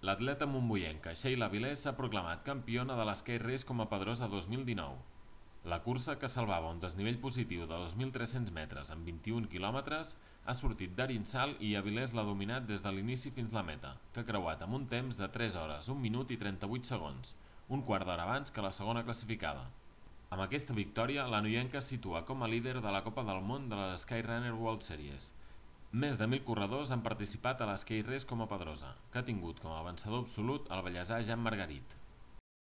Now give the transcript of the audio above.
L'atleta montboienca Sheila Vilés s'ha proclamat campiona de l'Sky Race com a Pedrosa 2019. La cursa, que salvava un desnivell positiu de 2.300 metres en 21 quilòmetres, ha sortit d'Arinsal i Avilés l'ha dominat des de l'inici fins la meta, que ha creuat amb un temps de 3 hores, 1 minut i 38 segons, un quart d'hora abans que la segona classificada. Amb aquesta victòria, la noienca es situa com a líder de la Copa del Món de la Skyrunner World Series. Més de 1.000 corredors han participat a l'Sky Race com a Pedrosa, que ha tingut com a vencedor absolut el bellesà Jean Margarit.